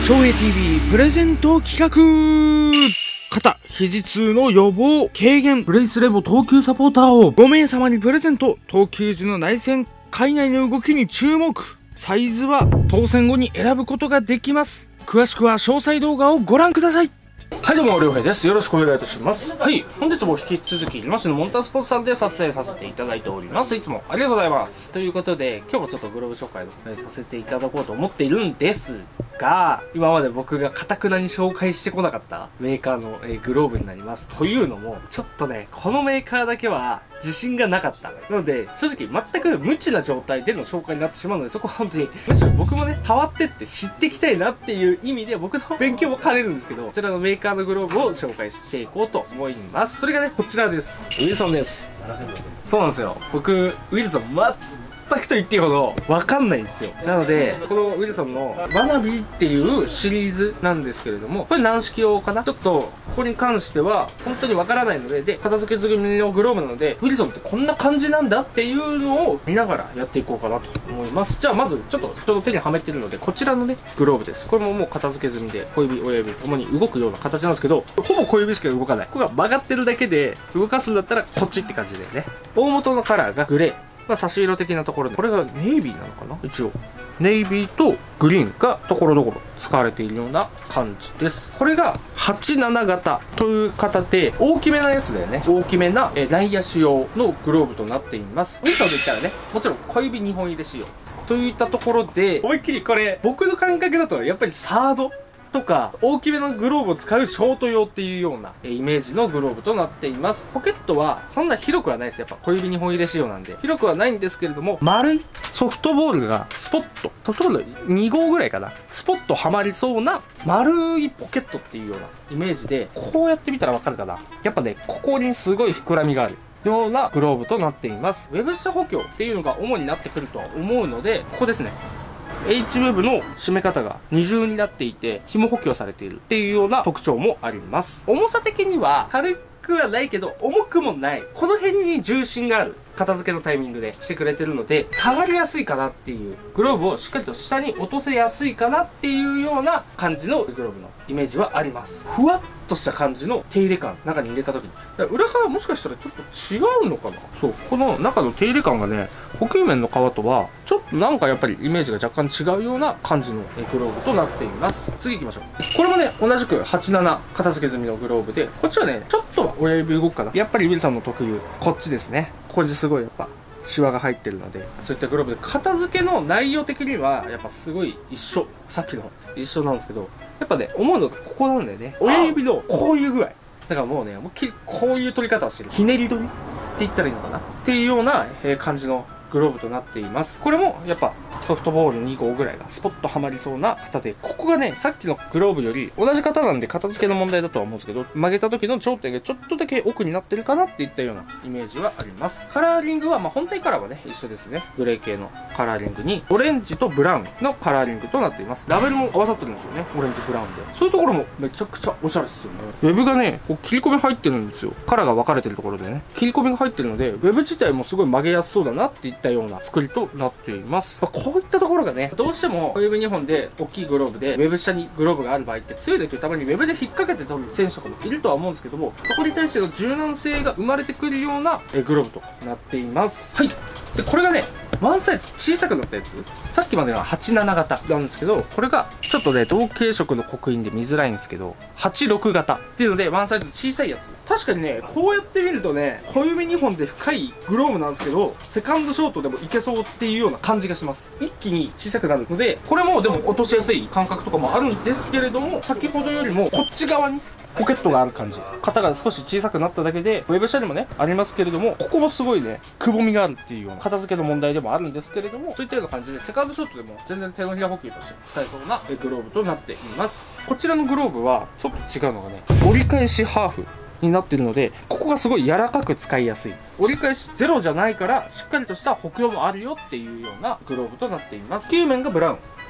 翔平 TV プレゼント企画、肩肘痛の予防軽減ブレイスレボ投球サポーターを5名様にプレゼント。投球時の内旋海外の動きに注目。サイズは当選後に選ぶことができます。詳しくは詳細動画をご覧ください。はい、どうも、りょうへいです。よろしくお願いいたします。はい、本日も引き続き、マシのモンタースポーツさんで撮影させていただいております。いつもありがとうございます。ということで、今日もちょっとグローブ紹介をさせていただこうと思っているんですが、今まで僕が堅くなに紹介してこなかったメーカーのグローブになります。というのも、ちょっとね、このメーカーだけは自信がなかった。なので、正直全く無知な状態での紹介になってしまうので、そこは本当に、むしろ僕もね、触ってって知っていきたいなっていう意味で、僕の勉強も兼ねるんですけど、こちらのメーカーのグローブを紹介していこうと思います。それがね、こちらです。ウィルソンです。そうなんですよ。僕、ウィルソン全くと言っていいほど分かんないんですよ。なので、このウィルソンのワナビーっていうシリーズなんですけれども、これ軟式用かな。ちょっと、ここに関しては本当に分からないので、片付け済みのグローブなので、ウィルソンってこんな感じなんだっていうのを見ながらやっていこうかなと思います。じゃあまず、ちょっと手にはめてるので、こちらのね、グローブです。これももう片付け済みで、小指、親指ともに動くような形なんですけど、ほぼ小指しか動かない。ここが曲がってるだけで、動かすんだったらこっちって感じでね。大元のカラーがグレー。差し色的なところで、これがネイビーなのかな一応。ネイビーとグリーンがところどころ使われているような感じです。これが87型という型で、大きめなやつだよね。大きめな内野手用のグローブとなっています。ウィルソンと言ったらね、もちろん小指2本入れ仕様。といったところで、思いっきりこれ、僕の感覚だとやっぱりサードとか大きめのグローブを使うショート用っていうようなイメージのグローブとなっています。ポケットはそんな広くはないです。やっぱ小指2本入れ仕様なんで広くはないんですけれども、丸いソフトボールがスポット、ソフトボール2号ぐらいかな、スポットはまりそうな丸いポケットっていうようなイメージで、こうやって見たらわかるかな。やっぱね、ここにすごい膨らみがあるようなグローブとなっています。ウェブ下補強っていうのが主になってくるとは思うので、ここですね。H-Web の締め方が二重になっていて、紐補強されているっていうような特徴もあります。重さ的には軽くはないけど重くもない。この辺に重心がある。片付けのタイミングでしてくれてるので、下がりやすいかなっていう、グローブをしっかりと下に落とせやすいかなっていうような感じのグローブのイメージはあります。ふわっとした感じの手入れ感、中に入れた時に。裏側はもしかしたらちょっと違うのかな。そう、この中の手入れ感がね、補給面の革とは、ちょっとなんかやっぱりイメージが若干違うような感じのグローブとなっています。次行きましょう。これもね、同じく87片付け済みのグローブで、こっちはね、ちょっとは親指動くかな。やっぱりウィルソンの特有、こっちですね。これすごいやっぱシワが入ってるので、そういったグローブで片付けの内容的にはやっぱすごい一緒、さっきの一緒なんですけど、やっぱね思うのがここなんだよね。親指のこういう具合だからもうね、思いっきりこういう取り方をしてる、ひねり取りって言ったらいいのかなっていうような感じのグローブとなっています。これもやっぱソフトボール2号ぐらいがスポッとはまりそうな型で、ここがね、さっきのグローブより同じ型なんで片付けの問題だとは思うんですけど、曲げた時の頂点がちょっとだけ奥になってるかなっていったようなイメージはあります。カラーリングは本体カラーはね一緒ですね。グレー系のカラーリングにオレンジとブラウンのカラーリングとなっています。ラベルも合わさってるんですよね。オレンジブラウンで、そういうところもめちゃくちゃおしゃれですよね。ウェブがね、こう切り込み入ってるんですよ。カラーが分かれてるところでね、切り込みが入ってるので、ウェブ自体もすごい曲げやすそうだなっていったような作りとなっています。こういったところがね、どうしても小指2本で大きいグローブでウェブ下にグローブがある場合って、強い時たまにウェブで引っ掛けて取る選手とかもいるとは思うんですけども、そこに対しての柔軟性が生まれてくるようなグローブとなっています。はい。で、これがね、ワンサイズ小さくなったやつ、さっきまでは87型なんですけど、これがちょっとね、同系色の刻印で見づらいんですけど、86型っていうのでワンサイズ小さいやつ。確かにね、こうやって見るとね、小指2本で深いグローブなんですけど、セカンドショートでもいけそうっていうような感じがします。一気に小さくなるので、これもでも落としやすい感覚とかもあるんですけれども、先ほどよりもこっち側にポケットがある感じ。型が少し小さくなっただけで、ウェブ下にもね、ありますけれども、ここもすごいね、くぼみがあるっていうような片付けの問題でもあるんですけれども、そういったような感じで、セカンドショットでも全然手のひら補給として使えそうなグローブとなっています。こちらのグローブは、ちょっと違うのがね、折り返しハーフになっているので、ここがすごい柔らかく使いやすい。折り返しゼロじゃないから、しっかりとした補強もあるよっていうようなグローブとなっています。球面がブラウン。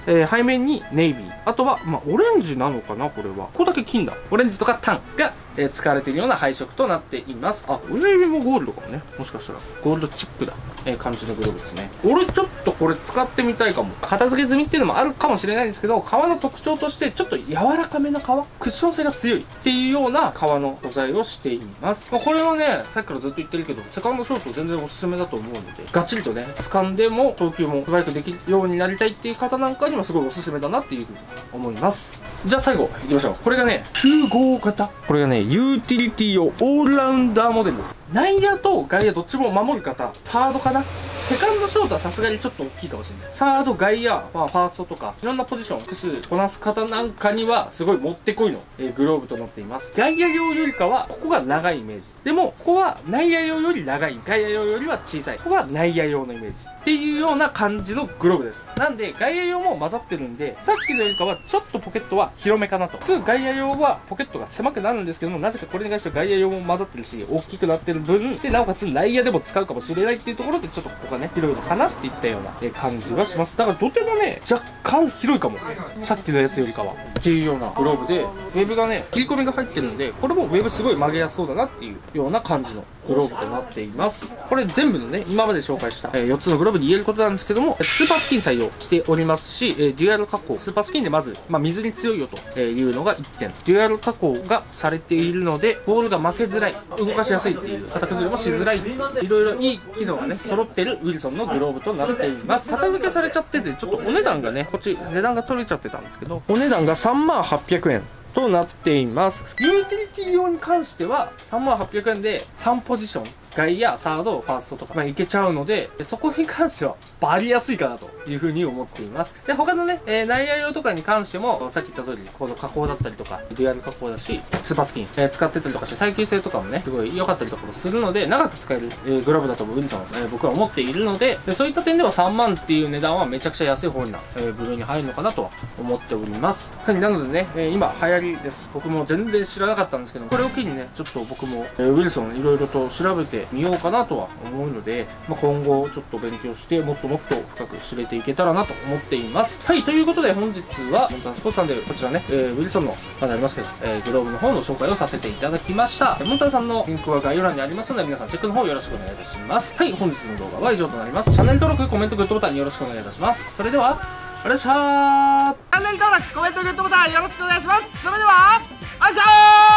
背面にネイビー。あとは、オレンジなのかなこれは。ここだけ金だ。オレンジとかタンが、使われているような配色となっています。あ、親指もゴールドかもね。もしかしたら。ゴールドチップだ。感じのグローブですね。俺ちょっとこれ使ってみたいかも。片付け済みっていうのもあるかもしれないんですけど、革の特徴として、ちょっと柔らかめな革、クッション性が強いっていうような革の素材をしています。これはね、さっきからずっと言ってるけど、セカンドショート全然おすすめだと思うので、がっちりとね、掴んでも、投球も素早くできるようになりたいっていう方なんかにもすごいおすすめだなっていうふうに思います。じゃあ最後、行きましょう。これがね、9号型。これがね、ユーティリティ用オールラウンダーモデルです。内野と外野どっちも守る方、サードかな。セカンドショートはさすがにちょっと大きいかもしれない。サード、外野、ファーストとか、いろんなポジション、複数こなす方なんかには、すごいもってこいの、グローブとなっています。外野用よりかは、ここが長いイメージ。でも、ここは内野用より長い。外野用よりは小さい。ここは内野用のイメージ。っていうような感じのグローブです。なんで、外野用も混ざってるんで、さっきのよりかは、ちょっとポケットは広めかなと。普通、外野用はポケットが狭くなるんですけども、なぜかこれに関しては外野用も混ざってるし、大きくなってる分、で、なおかつ内野でも使うかもしれないっていうところで、ちょっとここがね、広いのかなっていったような感じはします。だからとてもね、若干広いかも。さっきのやつよりかは。っていうようなグローブで、ウェブがね、切り込みが入ってるので、これもウェブすごい曲げやすそうだなっていうような感じのグローブとなっています。これ全部のね、今まで紹介した、4つのグローブに言えることなんですけども、スーパースキン採用しておりますし、デュアル加工。スーパースキンでまず、水に強いよというのが1点。デュアル加工がされているので、ボールが負けづらい、動かしやすいっていう、型崩れもしづらい、いろいろいい機能がね、揃ってるウィルソンのグローブとなっています。片付けされちゃってて、ちょっとお値段がね、こっち値段が取れちゃってたんですけど、お値段が3800円。となっています。ユーティリティ用に関しては3800円で3ポジション、外野、サード、ファーストとか、いけちゃうので、そこに関してはバリやすいかなというふうに思っています。で、他のね、内野用とかに関しても、さっき言った通り、この加工だったりとか、デュアル加工だし、スーパースキン、使ってたりとかして、耐久性とかもね、すごい良かったりとかもするので、長く使える、グローブだとウィルソン、僕は思っているので、そういった点では3万っていう値段はめちゃくちゃ安い方な、部類に入るのかなとは思っております。はい、なのでね、今流行りです。僕も全然知らなかったんですけど、これを機にね、ちょっと僕も、ウィルソンいろいろと調べてみようかなとは思うので、今後ちょっと勉強して、もっともっと深く知れていけたらなと思っています。はい、ということで本日は、モンタナスポーツさんでこちらね、ウィルソンの、まだありますけど、グローブの方の紹介をさせていただきました。モンタナさんのリンクは概要欄にありますので、皆さんチェックの方よろしくお願いいたします。はい、本日の動画は以上となります。チャンネル登録、コメント、グッドボタンよろしくお願いいたします。それでは、お願いします。チャンネル登録、コメント、グッドボタンよろしくお願いします。それでは、お願いします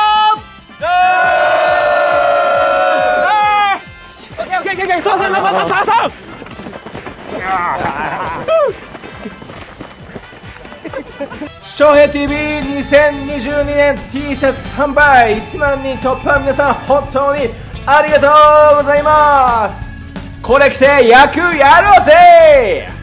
ショウヘイ TV2022 年 T シャツ販売1万人突破、皆さん本当にありがとうございます。これ着て野球やろうぜ。